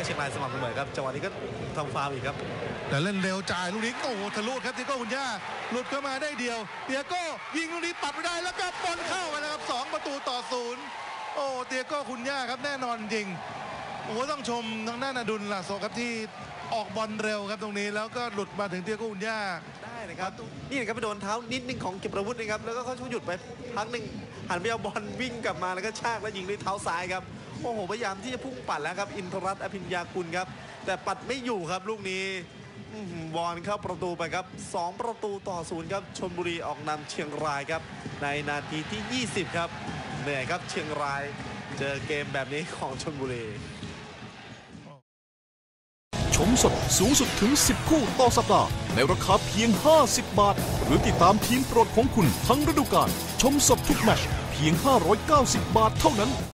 เชียงรายสม่ำเสมอครับจังหวะนี้ก็ทำฟาวล์อีกครับแต่เล่นเร็วจ่ายลูกนี้โอ้โหทะลุครับเตียโก้คุณย่าหลุดเข้ามาได้เดียวเตียโก้ยิงลูกนี้ปัดไม่ได้แล้วก็บอลเข้าไปแล้วครับ2-0โอ้เตียโก้คุณย่าครับแน่นอนจริงโอ้ต้องชมทางด้านอดุลล่ะโซครับที่ออกบอลเร็วครับตรงนี้แล้วก็หลุดมาถึงเตียโก้คุณย่าได้นะครับนี่นะครับไปโดนเท้านิดนึงของเก็บอาวุธนะครับแล้วก็เขาช่วยหยุดไปพักหนึ่งหันไปเอาบอลวิ่งกลับมาแล้วก็ชากแล้วยิงด้วยเท้าซ้ายครับโอ้โหพยายามที่จะพุ่งปัดแล้วครับอินทรัตน์อภิญญากุลครับแต่ปัดไม่อยู่ครับลูกนี้บอลเข้าประตูไปครับ2-0ครับชลบุรีออกนำเชียงรายครับในนาทีที่20ครับเหนื่อยครับเชียงรายเจอเกมแบบนี้ของชลบุรีชมสดสูงสุดถึง10คู่ต่อสัปดาห์ในราคาเพียง50 บาทหรือติดตามทีมโปรดของคุณทั้งฤดูกาลชมสดทุกแมตช์เพียง590 บาทเท่านั้น